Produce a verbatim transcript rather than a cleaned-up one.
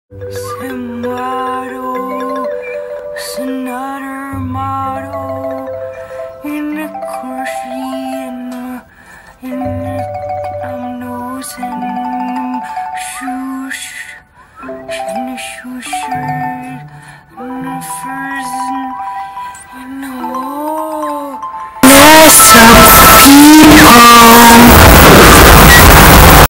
Motto, it's another motto in the country, in the, in the um, nose and shoes, in the shoe shirt, and the furs, and, and oh, what's up, Peepo?